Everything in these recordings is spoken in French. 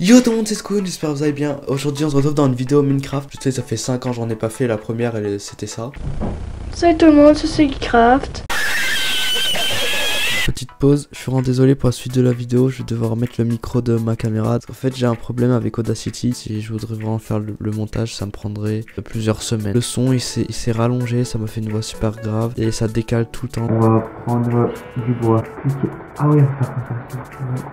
Yo tout le monde, c'est Scoon, j'espère que vous allez bien. Aujourd'hui on se retrouve dans une vidéo Minecraft. Je sais, ça fait 5 ans j'en ai pas fait, la première c'était ça. Salut tout le monde, c'est Craft. Petite pause, je suis vraiment désolé pour la suite de la vidéo, je vais devoir mettre le micro de ma caméra. En fait j'ai un problème avec Audacity, si je voudrais vraiment faire le montage ça me prendrait plusieurs semaines. Le son il s'est rallongé, ça me fait une voix super grave et ça décale tout le temps. On va prendre du bois. Ah oui, on va faire comme ça.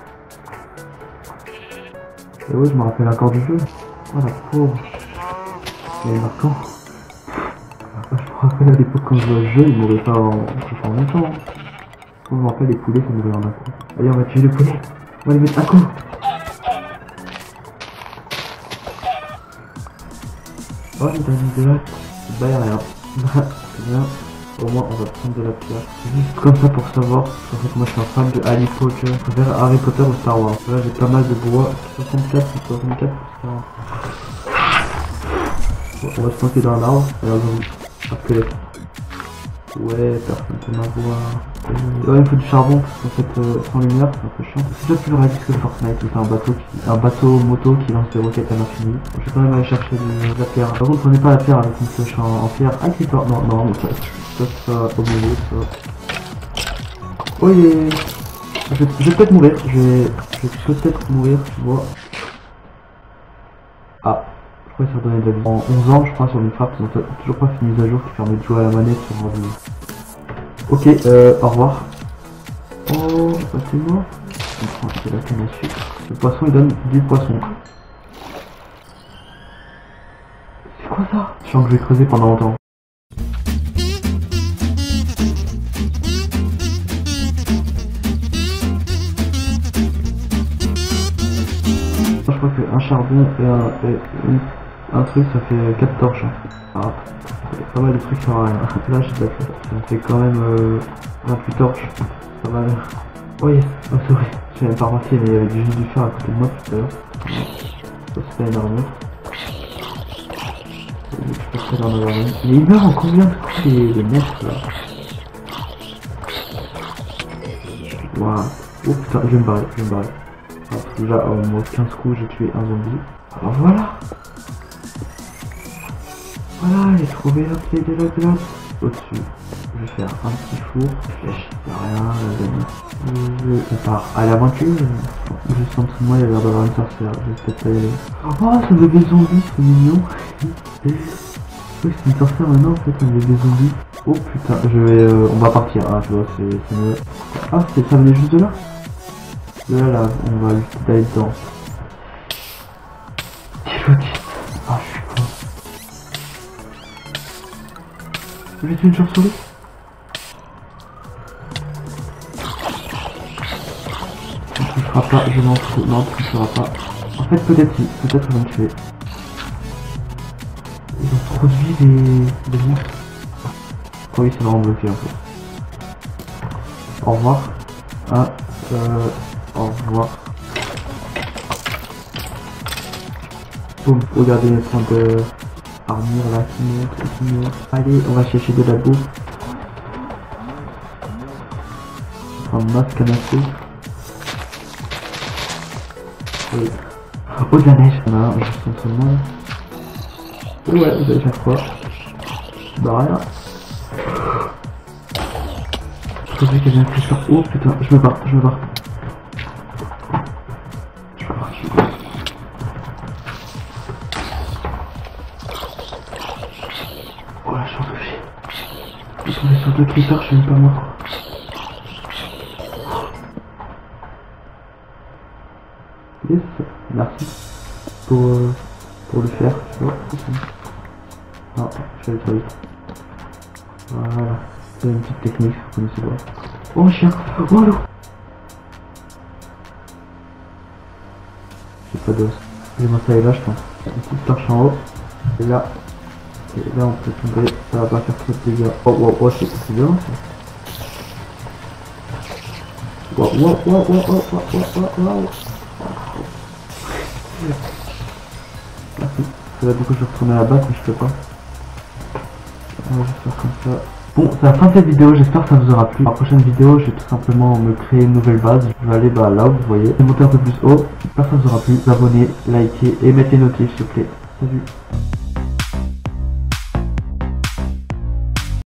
Et oui, je me rappelle encore du jeu. Oh la pauvre. Il est marquant. Je me rappelle à l'époque quand je jouais à ce jeu, il mourait pas en même temps. Je me rappelle les poulets, ça mourait en un coup. Allez, on va tuer les poulets. On va les mettre à coup. Oh, j'ai mis de là. Bah, y'a rien. C'est bien. Au moins, on va prendre de la pierre. Juste comme ça pour savoir. En fait, moi je suis un fan de Harry Potter. Je préfère Harry Potter ou Star Wars. Là, j'ai pas mal de bois. 64 ou 64 pour Star Wars. Bon, on va se planter dans un arbre. Regarde, un squelette. Ouais, personne peut m'avoir. Ouais, il me faut du charbon parce qu'en fait, sans lumière, c'est un peu chiant. C'est déjà plus réaliste que Fortnite. C'est un bateau moto qui lance des roquettes à l'infini. Je vais quand même aller chercher de la pierre. Par contre, prenez pas la pierre avec une flèche en pierre. Ah, c'est pas. Non, ça au milieu, ça. Oh, je vais peut-être mourir. Je vais peut-être mourir, tu vois. Ah. Je crois que ça donnait de la vie. En 11 ans, je crois, sur Minecraft, ils ont toujours pas fait une mise à jour qui permet de jouer à la manette sur ordinateur. Ok, au revoir. Oh, bah c'est mort. Je prends la canne à sucre. Le poisson, il donne du poisson. C'est quoi ça? Je sens que je vais creuser pendant longtemps. Je crois qu'un charbon et un truc, ça fait 4 torches. Ah, pas mal de trucs sur rien. Là, j'ai de la place. Ça me fait quand même 28 torches. Pas mal. Oh yes, oh c'est vrai. J'ai même pas remarqué, mais il y avait juste du fer à côté de moi tout à l'heure. Ça c'est pas une armure. Je peux faire dans avoir une. Mais il meurt en combien de coups les mecs là? Waouh. Oh putain, je vais me barrer. Ah, déjà, en moins 15 coups, j'ai tué un zombie. Alors voilà. Voilà, j'ai trouvé la clé de la glace. Au-dessus, je vais faire un petit four. Flèche, y'a rien, je pars à l'aventure. Juste en dessous de moi, il y a l'air d'avoir une sorcière. Je vais peut-être pas y aller. Oh, ce bébé zombie, c'est mignon. Oui, c'est une sorcière maintenant, en fait, un bébé zombie. Oh putain, on va partir, hein, tu vois, c'est mieux. Ah, ça venait juste de là. De là, on va juste aller dedans. Ah, je suis con. Je vais tuer une chauve-souris. Tu ne feras pas, je m'en fous. Non, tu ne feras pas. En fait, peut-être si, peut-être ils vont me tuer. Ils ont trop de vie, des monstres. Oh oui, c'est vraiment bloqué en fait. Au revoir. Au revoir. Boum, regardez les points de armure là qui monte. Allez, on va chercher de la bouffe. Un masque à masser. Oui. Oh, de la neige. On a un juste en dessous de moi. Ouais, vous allez faire quoi? Bah rien. Je crois qu'il y avait un plus fort. Oh putain, je me barre. Je peux partir. Oh la chance de vie. Je suis tombé sur 2 creepers, je suis même pas mort. Yes, merci pour le faire, tu vois. Non, je fais le trop vite. Voilà, c'est une petite technique, vous connaissez pas. Oh chien, oh l'eau. J'ai pas d'os. J'ai mon taille là, je pense. Une petite torche en haut. Et là on peut tomber, ça va pas faire trop de dégâts. Oh, c'est bien ça. Wow. Merci. Là du coup je vais retourner à la base mais je peux pas. On va juste faire comme ça. Bon, c'est la fin de cette vidéo, j'espère que ça vous aura plu. Dans la prochaine vidéo, je vais tout simplement me créer une nouvelle base. Je vais aller là où vous voyez. Je vais monter un peu plus haut. J'espère que ça vous aura plu. Vous abonner, liker et mettre les notifs s'il vous plaît. Salut.